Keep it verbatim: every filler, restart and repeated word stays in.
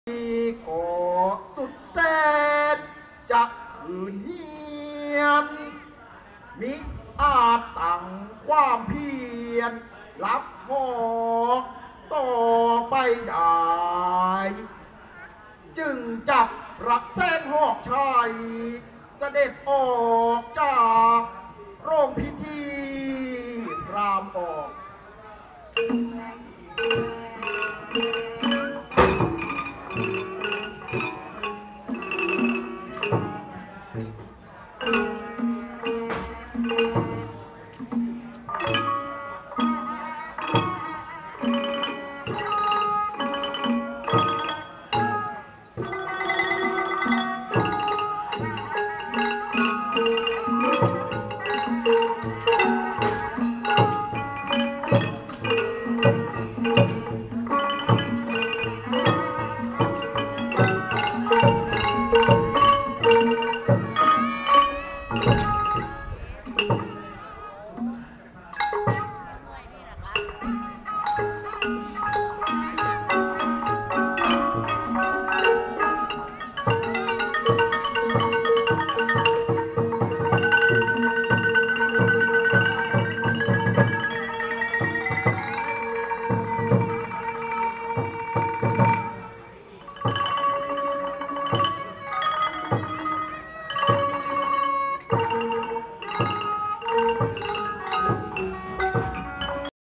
ก็สุดแสนจะคืนเฮียนมิอาจตั้งความเพียรรับหอกต่อไปได้จึงจับรักแสนหอกชัยเสด็จออกจากโรงพิธีพรามออก